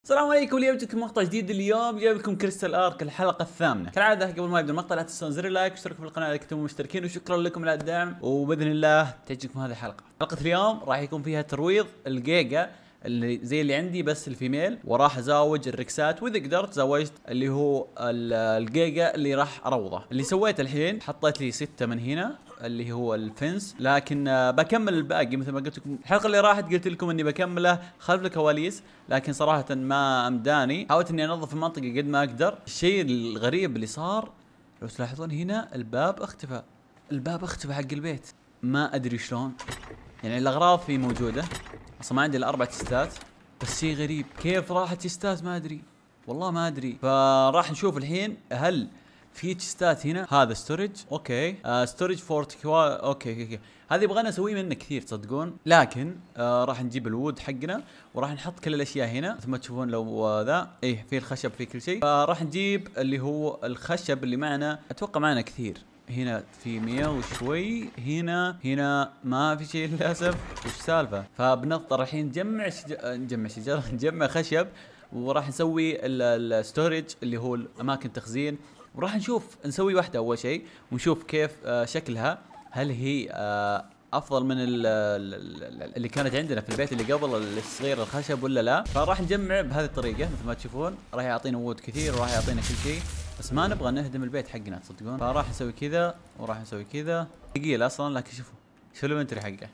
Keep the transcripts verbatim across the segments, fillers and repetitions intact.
السلام عليكم. اليوم جبتكم مقطع جديد. اليوم جايب لكم كريستال ارك الحلقه الثامنه. كالعاده قبل ما يبدا المقطع لا تنسون زر اللايك واشتركوا في القناه اذا كنتم مشتركين، وشكرا لكم على الدعم، وباذن الله تعجبكم هذه الحلقه. حلقه اليوم راح يكون فيها ترويض الجيجا اللي زي اللي عندي بس الفيميل، وراح ازاوج الركسات، واذا قدرت زوجت اللي هو الجيجا اللي راح اروضه. اللي سويته الحين حطيت لي ستة من هنا اللي هو الفنس، لكن آه بكمل الباقي مثل ما قلت لكم الحلقه اللي راحت. قلت لكم اني بكمله خلف الكواليس، لكن صراحه ما امداني. حاولت اني انظف المنطقه قد ما اقدر. الشيء الغريب اللي صار لو تلاحظون هنا الباب اختفى، الباب اختفى حق البيت، ما ادري شلون. يعني الاغراض فيه موجوده، اصلا ما عندي الا اربع تستات، بس شيء غريب كيف راحت تستات ما ادري، والله ما ادري. فراح نشوف الحين هل في تشستات هنا. هذا ستورج، اوكي. آه ستورج فورتيكوا، اوكي اوكي اوكي. هذه يبغانا نسويه منه كثير تصدقون، لكن آه راح نجيب الوود حقنا وراح نحط كل الاشياء هنا مثل ما تشوفون. لو آه ذا ايه في الخشب في كل شيء، فراح نجيب اللي هو الخشب اللي معنا. اتوقع معنا كثير. هنا في مية وشوي، هنا هنا ما في شيء للاسف. وش سالفه؟ فبنضطر الحين نجمع شج... نجمع شجر نجمع خشب، وراح نسوي الستورج اللي هو اماكن تخزين. وراح نشوف نسوي واحدة أول شيء ونشوف كيف آه شكلها، هل هي آه أفضل من ال ال اللي كانت عندنا في البيت اللي قبل الصغير الخشب ولا لا. فراح نجمع بهذه الطريقة مثل ما تشوفون. راح يعطينا وود كثير وراح يعطينا كل شيء، بس ما نبغى نهدم البيت حقنا تصدقون. فراح نسوي كذا وراح نسوي كذا. ثقيل أصلا، لكن شوفوا شوفوا الانفنتوري حقه،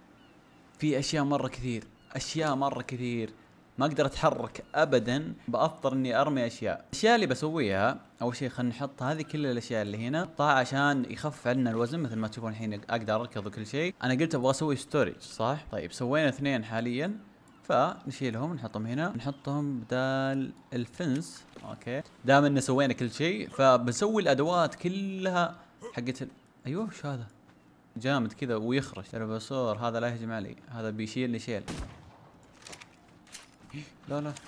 في أشياء مرة كثير، أشياء مرة كثير ما اقدر اتحرك ابدا. باضطر اني ارمي اشياء. الاشياء اللي بسويها اول شيء خلينا نحط هذه كل الاشياء اللي هنا طاعة عشان يخفف عنا الوزن. مثل ما تشوفون الحين اقدر اركض وكل شيء. انا قلت ابغى اسوي ستورج صح؟ طيب سوينا اثنين حاليا، فنشيلهم نحطهم هنا، نحطهم بدال الفنس. اوكي دام ان سوينا كل شيء فبنسوي الادوات كلها حقت ال... ايوه وش هذا جامد كذا ويخرج تربصور. هذا لا يهجم علي، هذا بيشيل لي شيل. لا لا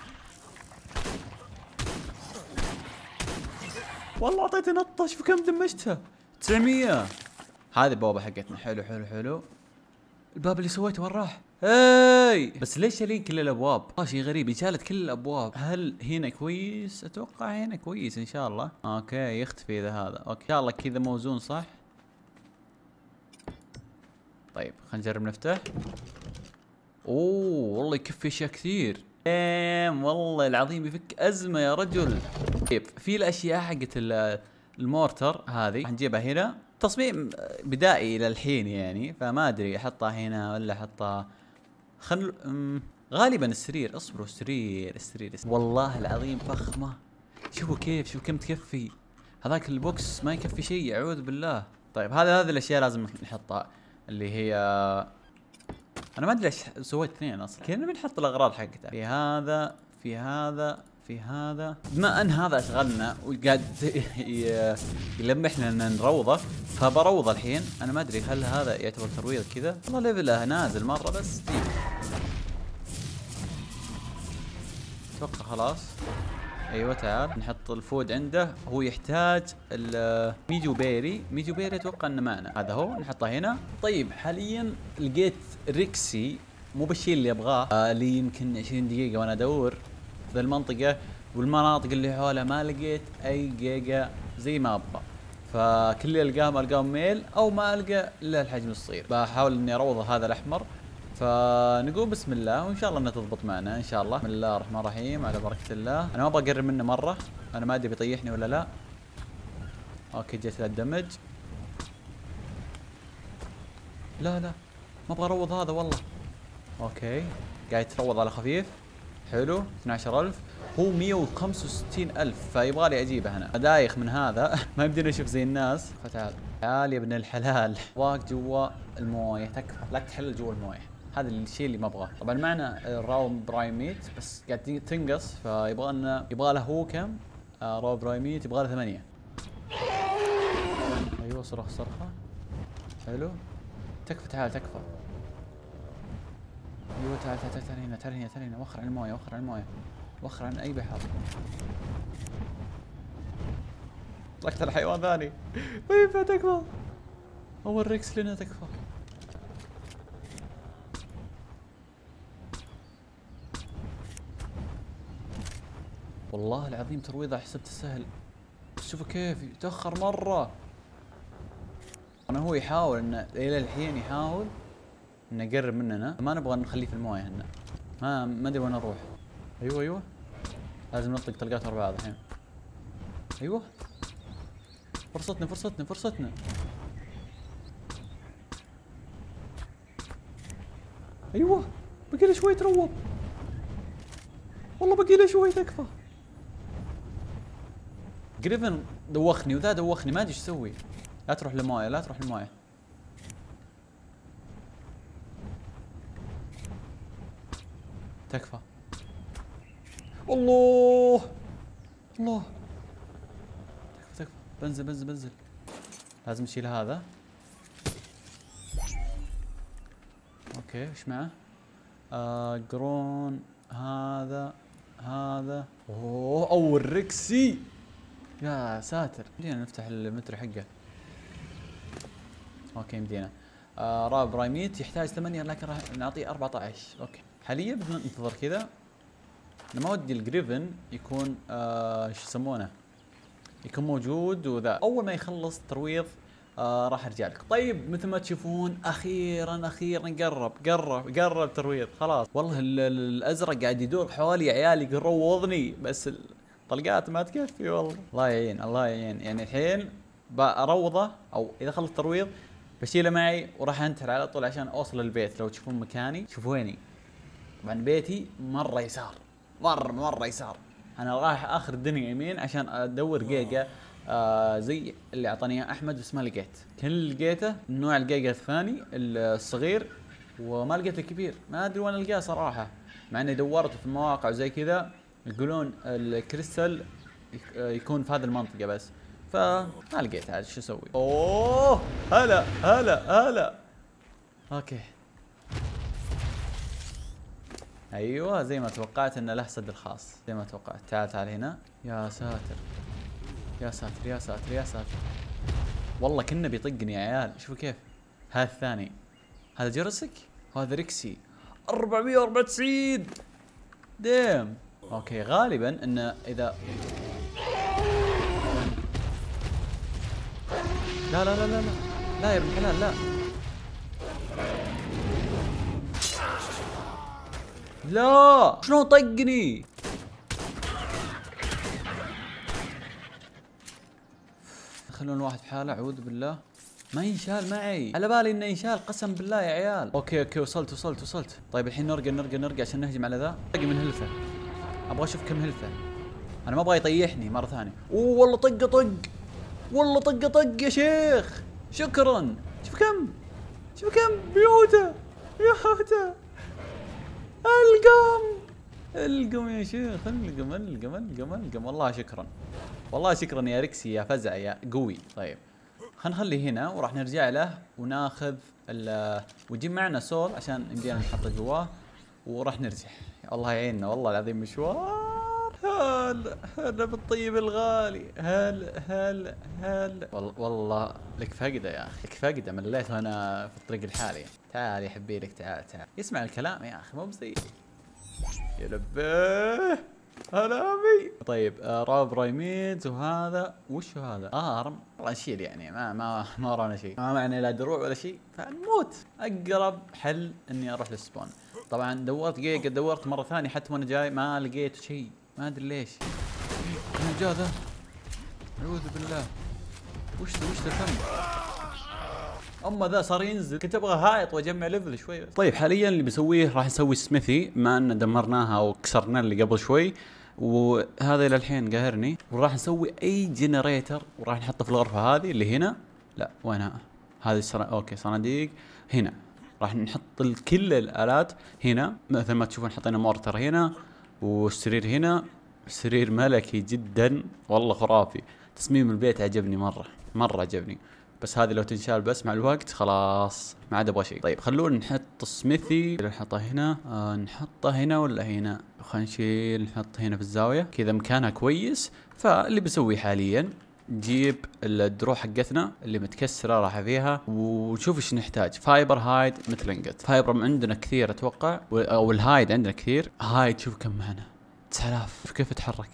والله اعطيتني نطه. شوف كم دمجتها، تسعمية. هذه البوابه حقتنا. حلو حلو حلو. الباب اللي سويته وين راح؟ هاي بس ليش شايلين كل الابواب؟ اه شيء غريب، شالت كل الابواب. هل هنا كويس؟ اتوقع هنا كويس ان شاء الله. اوكي يختفي اذا هذا. اوكي ان شاء الله كذا موزون صح. طيب خلينا نجرب نفتح. اوه والله يكفي اشياء كثير. ايم والله العظيم يفك ازمه يا رجل. طيب في الاشياء حقت المورتر هذه حنجيبها هنا. تصميم بدائي الى الحين يعني، فما ادري احطها هنا ولا احطها خل غالبا السرير. اصبروا السرير السرير, السرير. والله العظيم فخمه. شوفوا كيف، شوفوا كم تكفي. هذاك البوكس ما يكفي شيء اعوذ بالله. طيب هذا هذه الاشياء لازم نحطها اللي هي، انا ما ادري ليش سويت اثنين اصلا. كنا بنحط الاغراض حقتها في هذا في هذا في هذا. بما ان هذا اشغلنا وقاعد يلمحنا ان نروضه، فبروضه الحين. انا ما ادري هل هذا يعتبر ترويض كذا. والله ليفله نازل مره بس. اتوقع خلاص. ايوه تعال نحط الفود عنده. هو يحتاج الميجو بيري. ميجو بيري اتوقع انه معنا. هذا هو نحطه هنا. طيب حاليا لقيت ريكسي، مو بالشيء اللي ابغاه. آه لي يمكن عشرين دقيقة وانا ادور في المنطقة والمناطق اللي حولها، ما لقيت اي جيجا زي ما ابغى. فكل اللي القاهم القاهم ميل او ما القى الا الحجم الصغير. بحاول اني اروضه هذا الاحمر. فنقول بسم الله وان شاء الله انها تضبط معنا ان شاء الله. بسم الله الرحمن الرحيم على بركة الله. انا ما ابغى اقرب منه مرة، انا ما ادري بيطيحني ولا لا. اوكي جيت الدمج. لا لا ما ابغى اروض هذا والله. اوكي قاعد يتروض على خفيف. حلو اثني عشر ألف. هو مية وخمسة وستين ألف، فيبغى لي اجيبه انا. دايخ من هذا ما يمديني اشوف زي الناس. فتعال تعال يا ابن الحلال. واق جوا المويه تكفى، لا تحلل جوا المويه. هذا الشيء اللي ما ابغاه. طبعا معنا راو برايم ميت بس قاعد تنقص، فيبغى لنا يبغى له هو كم؟ آه راو برايم ميت يبغى له ثمانية. ايوه صرخ صرخه. حلو تكفى تعال تكفى. ايوه تعال تعال تعال هنا تعال هنا تعال هنا. وخر عن المويه وخر عن المويه وخر عن اي بحر. طلقت على حيوان ثاني. ما ينفع تكفى. هو الريكس لنا تكفى. والله العظيم ترويضه حسبته سهل. شوفوا كيف يتاخر مره. انا هو يحاول انه الى الحين يحاول انه يقرب مننا، ما نبغى نخليه في المويه هنا. ما ما ادري وين اروح. ايوه ايوه لازم نطلق طلقات ورا بعض الحين. ايوه فرصتنا فرصتنا فرصتنا. ايوه بقي له شوي تروض. والله بقي له شوي تكفى. جريفن دوخني وذا دوخني، ما ادري ايش اسوي. لا تروح للمويه لا تروح للمويه. تكفى. الله الله تكفى تكفى. بنزل بنزل بنزل. لازم نشيل هذا. اوكي ايش معه؟ آه قرون هذا هذا. اوه اول ركسي يا ساتر. مدينا نفتح المتر حقه. اوكي مدينا. آه راب رايميت يحتاج ثمانية لكن راح نعطيه أربعة عشر. اوكي حاليا بدنا ننتظر كذا. انا ما ودي الجريفن يكون آه ايش يسمونه يكون موجود وذا. اول ما يخلص الترويض آه راح ارجع لكم. طيب مثل ما تشوفون اخيرا اخيرا قرب قرب قرب ترويض خلاص. والله الازرق قاعد يدور حوالي يا عيال يروضني، بس الطلقات ما تكفي والله. الله يعين الله يعين. يعني الحين بروضه او اذا خلص ترويض بشيله معي وراح انتحر على طول عشان اوصل البيت. لو تشوفون مكاني شوفوا ويني. طبعا بيتي مره يسار مره مره يسار. انا رايح اخر الدنيا يمين عشان ادور جيجا آه زي اللي اعطاني اياه احمد بس ما لقيت. كل اللي لقيته نوع الجيجا الثاني الصغير وما لقيت الكبير. ما ادري وين القاه صراحه، مع اني دورت في المواقع وزي كذا يقولون الكريستال يكون في هذه المنطقه بس فما لقيت. عاد شو اسوي؟ اوه هلا هلا هلا. اوكي ايوه زي ما توقعت انه له سد الخاص زي ما توقعت. تعال تعال هنا. يا ساتر يا ساتر يا ساتر يا ساتر. والله كنا بيطقني يا عيال. شوفوا كيف. هذا الثاني هذا جرسك وهذا ريكسي أربعمية وأربعة وتسعين ديم. اوكي غالبا انه اذا لا لا لا لا لا لا يا ابن الحلال لا لا. شلون طقني؟ خلون الواحد في حاله. اعوذ بالله ما ينشال معي. على بالي انه ينشال قسم بالله يا عيال. اوكي اوكي وصلت وصلت وصلت. طيب الحين نرقى نرقى نرقى عشان نهجم على ذا. طق من هلفه. ابغى اشوف كم هلفه. انا ما ابغى يطيحني مره ثانيه. اوه والله طقه طق والله طقه طق يا شيخ. شكرا. شوف كم شوف كم بيوته بيوته. القم القم يا شيخ القم القم القم القم. والله شكرا والله شكرا يا ريكسي يا فزع يا قوي. طيب خلينا نخليه هنا وراح نرجع له وناخذ ال ونجيب معنا سول عشان يمدينا نحطه جواه وراح نرجع. الله يعيننا والله العظيم مشوار. هلا هلا بالطيب الغالي. هلا هلا هلا. والله والله لك فقده يا اخي لك فقده. مليت وانا في الطريق الحالي. تعال يا حبي لك تعال تعال. يسمع الكلام يا اخي مو بزي. يا لبيه هلا ابي. طيب آه راب رايميدز وهذا وش هذا؟ اه ارم والله نشيل يعني ما ما ما ورانا شيء. ما معنا لا دروع ولا شيء فنموت. اقرب حل اني اروح للسبون. طبعا دورت جيجا دورت مره ثانيه حتى وانا جاي ما لقيت شيء ما ادري ليش. من جا ذا؟ اعوذ بالله. وش ذا وش ذا كم؟ اما ذا صار ينزل. كنت ابغى هايط واجمع ليفل شوي. طيب حاليا اللي بسويه راح نسوي سميثي ما ان دمرناها وكسرنا اللي قبل شوي وهذا الى الحين قاهرني. وراح نسوي اي جنريتر وراح نحطه في الغرفه هذه اللي هنا. لا وينها؟ هذه صنا... اوكي صناديق هنا. راح نحط كل الالات هنا مثل ما تشوفون. حطينا مورتر هنا والسرير هنا. سرير ملكي جدا والله خرافي. تصميم البيت عجبني مره مره عجبني. بس هذه لو تنشال بس مع الوقت خلاص ما عاد ابغى شيء. طيب خلونا نحط سميثي. نحطه هنا آه نحطه هنا ولا هنا؟ خلينا نشيل نحط هنا في الزاويه كذا مكانها كويس. فاللي بسويه حاليا نجيب الدروع حقتنا اللي متكسره راح فيها ونشوف ايش نحتاج. فايبر هايد مثل انقط. فايبر عندنا كثير اتوقع او الهايد عندنا كثير. هايد شوف كم معنا تسعة آلاف. شوف كيف يتحرك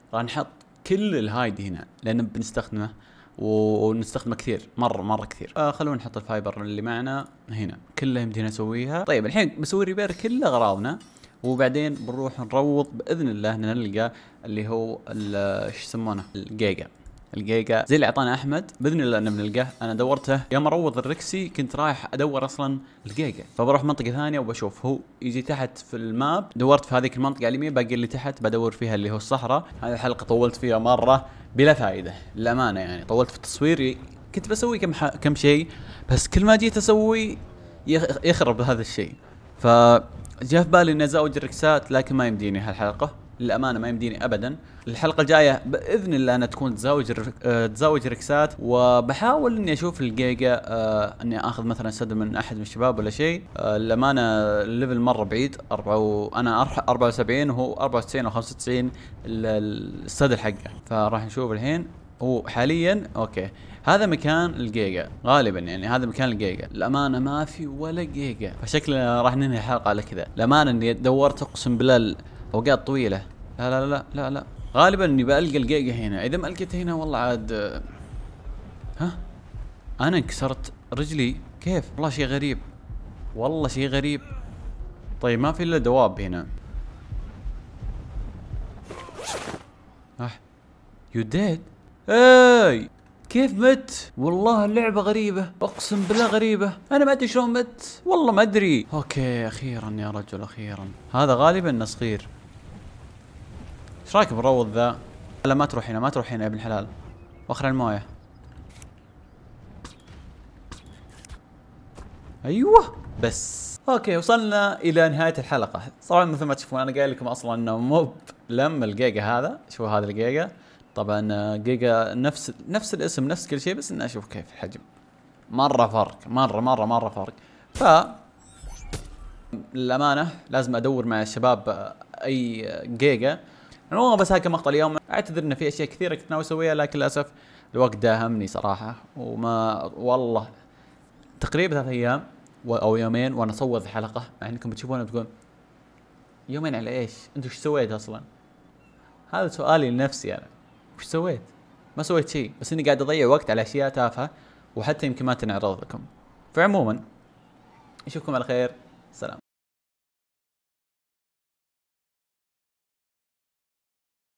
راح نحط كل الهايد هنا لان بنستخدمه ونستخدمه كثير مره مره كثير. آه خلونا نحط الفايبر اللي معنا هنا كلها يمدينا نسويها. طيب الحين بسوي ريبير كل اغراضنا وبعدين بنروح نروض باذن الله نلقى اللي هو ايش يسمونه الجيجا. الجيجا زي اللي اعطانا احمد باذن الله انه بنلقاه. انا دورته يوم اروض الركسي كنت رايح ادور اصلا الجيجا، فبروح منطقه ثانيه وبشوف هو يجي تحت في الماب. دورت في هذيك المنطقه على اليمين باقي اللي تحت بدور فيها اللي هو الصحراء. هذه الحلقه طولت فيها مره بلا فائده للامانه، يعني طولت في التصوير. كنت بسوي كم ح... كم شيء بس كل ما جيت اسوي يخ... يخرب هذا الشيء. فجاء في بالي اني ازوج الركسات لكن ما يمديني هالحلقه للامانه، ما يمديني ابدا. الحلقه الجايه باذن الله انها تكون تزوج الر... أه... تزوج ركسات، وبحاول اني اشوف الجيجا أه... اني اخذ مثلا سد من احد من الشباب ولا شيء. أه... للامانه الليفل مره بعيد أربعة و... انا أربعة وسبعين وهو أربعة وتسعين او خمسة وتسعين السد حقه. فراح نشوف الحين هو حاليا اوكي هذا مكان الجيجا غالبا، يعني هذا مكان الجيجا. الامانه ما في ولا جيجا، فشكلنا راح ننهي الحلقه على كذا. الامانه اني دورت اقسم بالله اوقات طويله. لا لا لا لا لا غالبا اني بلقى الجيجا هنا. اذا ما لقيت هنا والله عاد ها انا انكسرت رجلي. كيف؟ والله شيء غريب، والله شيء غريب. طيب ما في الا دواب هنا. اه يو ديد. اي كيف مت؟ والله اللعبة غريبة، اقسم بالله غريبة. انا ما ادري شلون مت، والله ما ادري. اوكي اخيرا يا رجل اخيرا. هذا غالبا انه صغير. ايش رايك بنروض ذا؟ لا ما تروح هنا، ما تروح هنا يا ابن الحلال. واخر المويه. ايوه بس. اوكي وصلنا الى نهاية الحلقة. طبعا مثل ما تشوفون انا قايل لكم اصلا انه مو لم الجيجا هذا. شوفوا هذا الجيجا، طبعا جيجا نفس نفس الاسم نفس كل شيء، بس اني اشوف كيف الحجم. مرة فرق، مرة مرة مرة فرق. ف للأمانة لازم ادور مع الشباب اي جيجا. عموما بس هذا كان مقطع اليوم. اعتذر ان في اشياء كثيرة كنت ناوي اسويها لكن للاسف الوقت داهمني صراحة، وما والله تقريبا ثلاث ايام او يومين وانا اصور الحلقة، مع انكم بتشوفونها بتقول يومين على ايش؟ انتوا ايش سويت اصلا؟ هذا سؤالي لنفسي انا. وش سويت؟ ما سويت شيء، بس اني قاعد اضيع وقت على اشياء تافهه وحتى يمكن ما تنعرض لكم. فعموما اشوفكم على خير. سلام.